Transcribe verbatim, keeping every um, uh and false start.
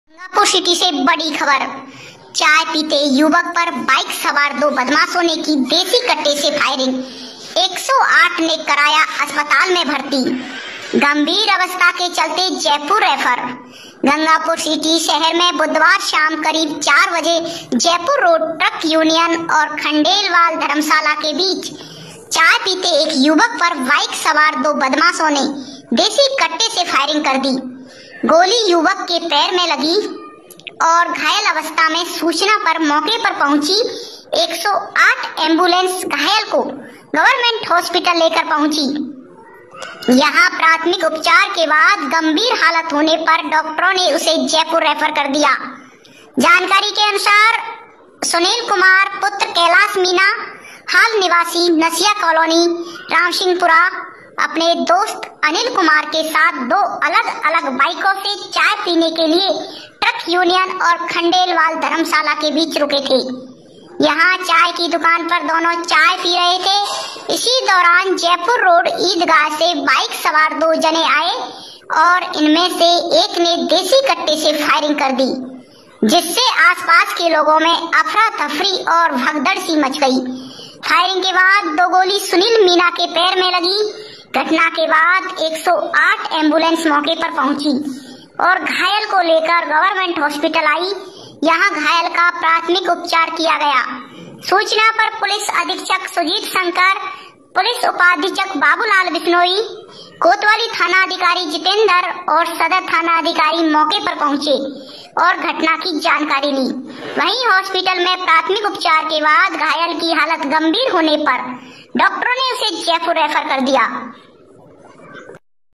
Gangapur city से बड़ी खबर। चाय पीते युवक पर बाइक सवार दो बदमाशों ने की देसी कट्टे से फायरिंग। एक सौ आठ ने कराया अस्पताल में भर्ती। गंभीर अवस्था के चलते जयपुर रेफर। गंगापुर सिटी शहर में बुधवार शाम करीब चार बजे जयपुर रोड ट्रक यूनियन और खंडेलवाल धर्मशाला के बीच चाय पीते एक युवक पर बाइक सवार दो बदमाशों ने देसी कट्टे से फायरिंग कर दी। गोली युवक के पैर में लगी और घायल अवस्था में सूचना पर मौके पर पहुंची एक सौ आठ एम्बुलेंस घायल को गवर्नमेंट हॉस्पिटल लेकर पहुंची। यहां प्राथमिक उपचार के बाद गंभीर हालत होने पर डॉक्टरों ने उसे जयपुर रेफर कर दिया। जानकारी के अनुसार सुनील कुमार पुत्र कैलाश मीना हाल निवासी नसिया कॉलोनी रामसिंहपुरा अपने दोस्त अनिल कुमार के साथ दो अलग अलग बाइकों से चाय पीने के लिए ट्रक यूनियन और खंडेलवाल धर्मशाला के बीच रुके थे। यहाँ चाय की दुकान पर दोनों चाय पी रहे थे। इसी दौरान जयपुर रोड ईदगाह से बाइक सवार दो जने आए और इनमें से एक ने देसी कट्टे से फायरिंग कर दी, जिससे आसपास के लोगों में अफरा तफरी और भगदड़ सी मच गई। फायरिंग के बाद दो गोली सुनील मीना के पैर में लगी। घटना के बाद एक सौ आठ एम्बुलेंस मौके पर पहुंची और घायल को लेकर गवर्नमेंट हॉस्पिटल आई। यहां घायल का प्राथमिक उपचार किया गया। सूचना पर पुलिस अधीक्षक सुजीत शंकर, पुलिस उपाधीक्षक बाबूलाल बिश्नोई, कोतवाली थाना अधिकारी जितेंद्र और सदर थाना अधिकारी मौके पर पहुंचे और घटना की जानकारी ली। वहीं हॉस्पिटल में प्राथमिक उपचार के बाद घायल की हालत गंभीर होने पर डॉक्टरों ने उसे जयपुर रेफर कर दिया।